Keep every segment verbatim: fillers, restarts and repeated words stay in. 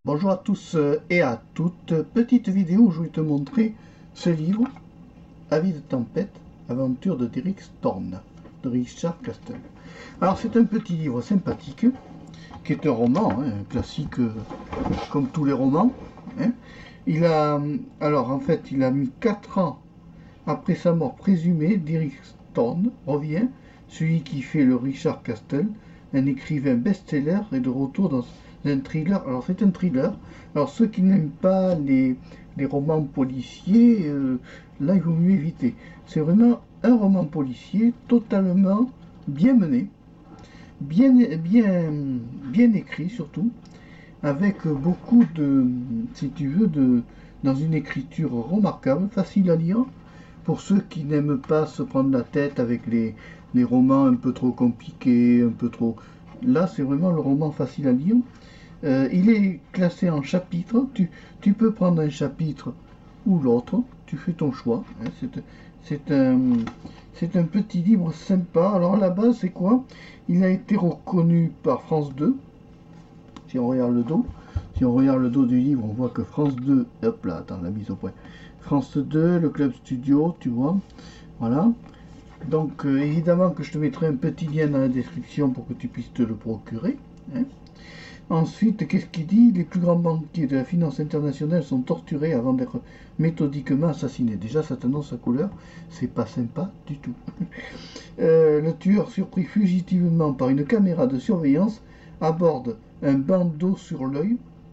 Bonjour à tous et à toutes. Petite vidéo où je vais te montrer ce livre, Avis de tempête, aventure de Derek Thorne, de Richard Castle. Alors c'est un petit livre sympathique, qui est un roman, hein, un classique euh, comme tous les romans. Hein. Il a, alors en fait, il a mis quatre ans après sa mort présumée. Derek Thorne revient, celui qui fait le Richard Castle, un écrivain best-seller, est de retour dans un thriller. Alors c'est un thriller. Alors ceux qui n'aiment pas les, les romans policiers, euh, là il vaut mieux éviter. C'est vraiment un roman policier totalement bien mené, bien, bien, bien écrit surtout, avec beaucoup de, si tu veux, de, dans une écriture remarquable, facile à lire, pour ceux qui n'aiment pas se prendre la tête avec les, les romans un peu trop compliqués, un peu trop... Là, c'est vraiment le roman facile à lire. Euh, il est classé en chapitres. Tu, tu peux prendre un chapitre ou l'autre. Tu fais ton choix. Hein. C'est, c'est, un, c'est un petit livre sympa. Alors, à la base, c'est quoi? Il a été reconnu par France deux. Si on regarde le dos, si on regarde le dos du livre, on voit que France deux, hop là, attends, la mise au point. France deux, le Club Studio, tu vois, voilà. Donc euh, évidemment que je te mettrai un petit lien dans la description pour que tu puisses te le procurer. Hein. Ensuite, qu'est-ce qu'il dit? Les plus grands banquiers de la finance internationale sont torturés avant d'être méthodiquement assassinés. Déjà, ça t'annonce sa couleur, c'est pas sympa du tout. euh, le tueur, surpris fugitivement par une caméra de surveillance, aborde un bandeau sur l'œil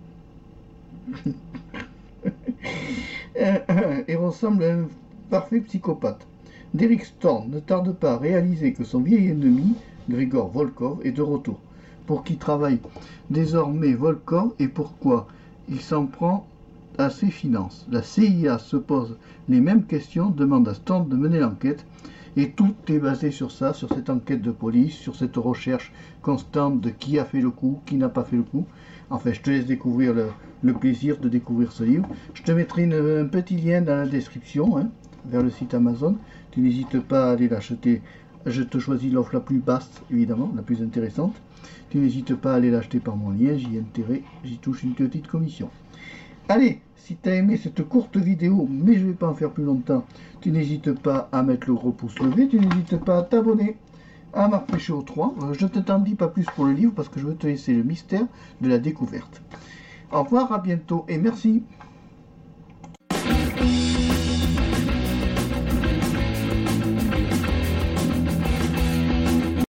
et ressemble à un parfait psychopathe. Derek Thorne ne tarde pas à réaliser que son vieil ennemi, Grigor Volkov, est de retour. Pour qui travaille désormais Volkov et pourquoi il s'en prend à ses finances. La C I A se pose les mêmes questions, demande à Thorne de mener l'enquête, et tout est basé sur ça, sur cette enquête de police, sur cette recherche constante de qui a fait le coup, qui n'a pas fait le coup. Enfin, je te laisse découvrir le, le plaisir de découvrir ce livre. Je te mettrai une, un petit lien dans la description, hein, vers le site Amazon. Tu n'hésites pas à aller l'acheter. Je te choisis l'offre la plus basse, évidemment, la plus intéressante. Tu n'hésites pas à aller l'acheter par mon lien, j'y ai intérêt, j'y touche une petite commission. Allez, si tu as aimé cette courte vidéo, mais je ne vais pas en faire plus longtemps, tu n'hésites pas à mettre le gros pouce levé, tu n'hésites pas à t'abonner à Marc Péchaud trois. Je ne t'en dis pas plus pour le livre parce que je veux te laisser le mystère de la découverte. Au revoir, à bientôt et merci.